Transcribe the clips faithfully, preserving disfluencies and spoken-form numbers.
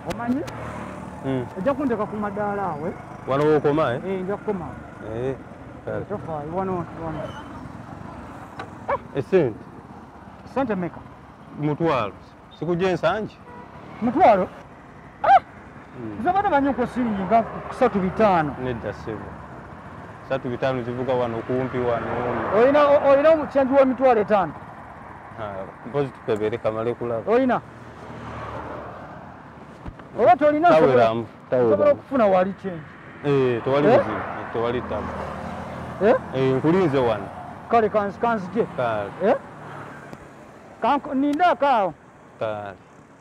Omanyi? Mm. Ojja kunteka ku madaala awe. Wano wokoma eh? Eh, nja kukoma. Eh. Kale. Tofaayi wano wano. Esente. Sente meka? Mutwalo. Sikujja ensanje. Mutwalo? Ah! Nze bana banyoko siringi nga kusatu bitano. Nedda sebo. Satu bitano zivuga wano kumpi wano. Oyina oyina omukyanji wa mitwalo etaano. Ah, mpozi tukebere kamale kulaba. Oyina. Oba tolina Taweramu. Sobola okufuna wali change. Eh, tewali Eh? muzibu. Tewali tamu. Eh? Eh, nkulinze wano. Kale kansi kanzije. Kale. Eh? Kanko ninda kao. Kale.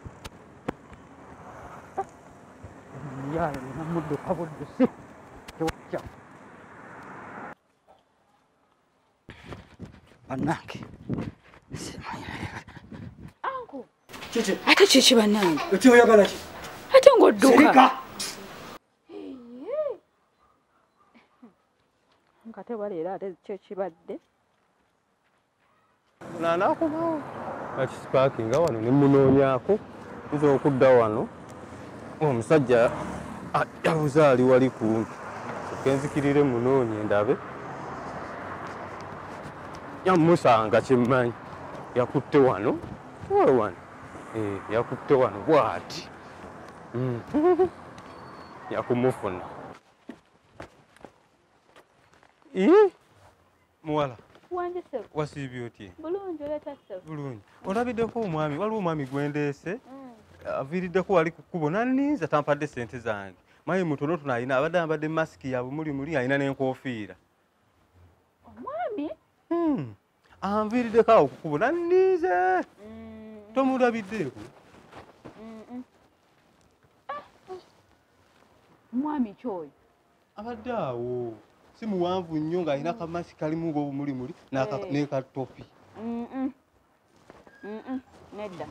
Ya, na muddo kabudde si. Kyocha. Banange. Anko. Chichi. Ate chichi banange. Oti oyagala ki? Ate ng'odduka. Sirika. Nkate baleera ate kyo kibadde. Nanakubawo. Akisipakinga wano ne munoonyaako. Nze okudda wano. Omusajja yabuze ali wali kumpi. Kenzikirire munoonye ndabe. Yamusanga kimmanyi. Yakutte wano. Wewe wano. Eh, yakutte wano bwati. Mm. Yakumufuna. Eh? Muwala. Wanje sebo. Wasiibye otya? Bulungi oleeta sebo. Bulungi. Olabiddeko omwami, waliwo omwami gwendeese. Mm. Aviiriddeko wali ku kkubo nanninza tampadde ssente zange. Mayi mutonotono alina abadde ambadde masiki ya bumulimuli alina n'enkoofiira. Omwami? Hmm. Anviiriddeko awo ku kkubo nanninze. Mm. Tomulabiddeeko? Mm. Omwami kyoyo. Abadde awo. Si muwanvu nnyo ng'alina kamasiki kalimu ng'obumulimuli n'ekatopi. Mm. Mm. Nedda.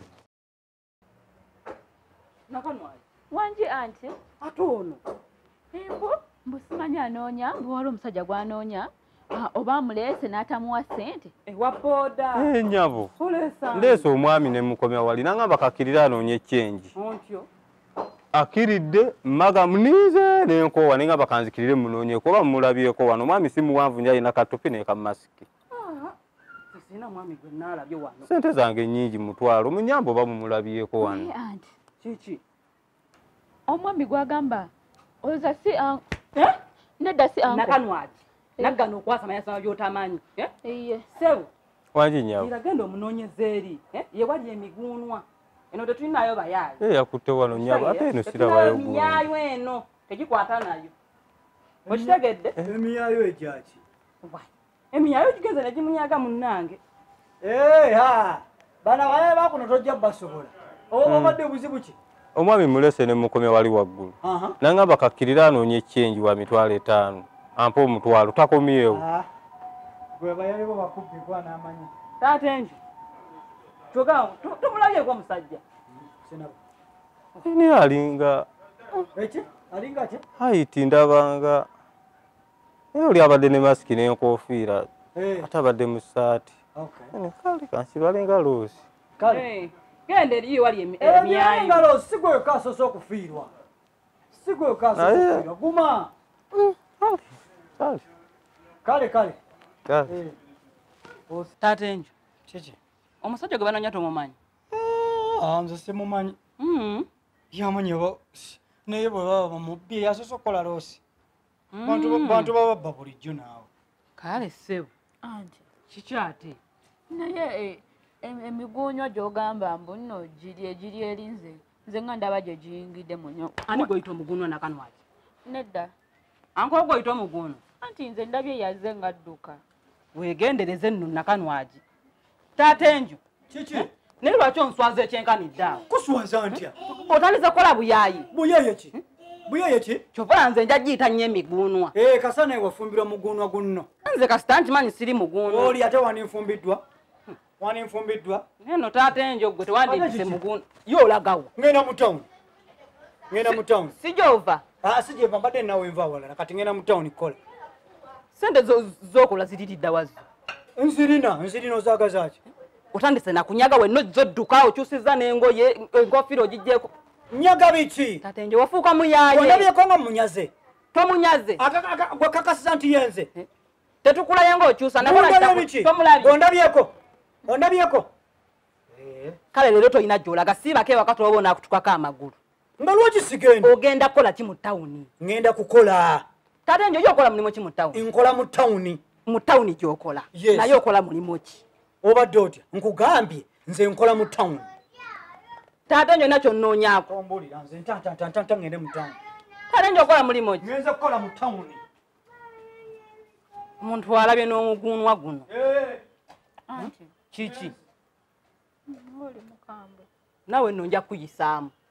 Nakanwali. Wanji anti. Atono. Embo mbusimanyi anoonya mbu wali omusajja gwanoonya oba amuleese n'atamuwa ssente. Ewa boda. Eh nyabo. Olesa. Ndeese omwami ne mukomya wali nangamba kakirira anoonya eccengi. Ontyo. Akiridde mmaga munize n'enkoowa naye nga bakanzikirire munoonyeeko oba mulabyeko wano omwami si muwanvu nnyo alina katopi n'ekamasiki. Sina mwami gwe naalabye wano. Sente zange nnyingi mutwalo munyambe oba mumulabyeko wano. Eh anti. Kiki? Omwami gwagamba oza si an Eh? nedda si anko. Nakanwali. Naggana okwasama yasama by'otamanyi. Eh? Iye. Sewu. Wangi nyawo. Iragenda omunoonyeza eri. Eh? Ye wali emiguunwa. Eno tetulinayo bayaayi. Eh yakutte wano nyawo ate eno sirabayo gwe. Emiyaayo eno tegikwata nayo. Okitegedde? Emiyaayo egyaki? Wai. Emiyaayo gigenze ne gimunyaga munnange. Eh ha. Bana baye bakuno tojja basobola. Oba badde buzibu ki? Omwami mulese ne mukomya wali waggulu. Aha. Nangamba kakkirira anoonya eccengi wa mitwalo etaano. Ampa omutwalo takomyewo. Ah. Gwe bayaliwo bakubbi kwa n'amanyi. Taata enju. Togawo, tumulabyeko omusajja. Sinaba. Ni alinga Eki? Alinga ki? haiti ndabanga. Naye oli abadde ne masiki n'enkoofiira. Eh. Ate abadde mu ssaati. Okay. Kale kansibalenga loosi. Kale. Eh. Genda eri wali Emiyaayo emiyaayo. ngalo sigwe kasoso okufiirwa. Sigwe kasoso okufiirwa. Guma. Kale. Kale kale. Kale. Eh. Taata enju. Kiki? Omusajja gwe banoonya tomumanyi. Ah, nze simumanyi. Mm. Yamanyi oba naye bwe baba bamubbi yasoso okukola loosi. Bantu bantu baba babba bulijjo naawe. Kale sebu. Anti. Kiki ate? Naye emiguunyo gy'ogamba mbu nno giri egiri erinze. Nze nga ndaba gye giyingidde mu nnyo. Ani goyita omuguunwa Nakanwali? Nedda. Anko goyita omuguunwa. Anti nze ndabye yazze ng'adduka. Weegendereze nno Nakanwali. Taata enju. Kiki? Naye lwaki onswaza ekyenkanidde awo? Kuswaza ntya? Otandise kukola buyaayi. Buyeye ki? Buyeye ki? Kyova nze nja giyita nnyo emiguunwa. Eh, kasana ewafumbirwa muguunwa gunno. Nze kasita nkimanyi siri muguunwa. Oli ate waninfumbiddwa. Waninfumbiddwa. Eno taata enju gwe tewandiyise muguunwa. Yo olagawo. Ngenda mu town. Ngenda mu town. Si gy'ova. Ah, si gyeva mbadde nawe nva walala kati ngenda mu town kola. Sente z'okola ziriridda wazo. Nzirina, nzirina ozaagaza ki? Otandise na kunyaga wenno zodduka okyusizza n'engoye enkoofiira ogiggyeko. nyaga biki tate nje wafuuka muyaye ondabyeko nga munyaze tomunyaze gwe kakasiza nti yenze tetukulaye ng'okyusa ondabyeko ondabyeko kale leero tolina gy'olaga siibako ewaka tolaba naakutukako amagulu nga lwaki sigenda ogenda kukola ki mu tawuni ngenda kukola tate nje oyo okola mulimu ki mu tawuni nkola mu tawuni mu tawuni gy'okola naye okola mulimu ki obadde otya nkugambye nze nkola mu tawuni tate nje nakyo nnoonyaako ombulira nze ntantantanta ngende mu tawuni tate nje okola mulimu ki ngenze kukola mu tawuni omuntu alabye n'omugunwa guno kiki nawe nno nja kuyisaamu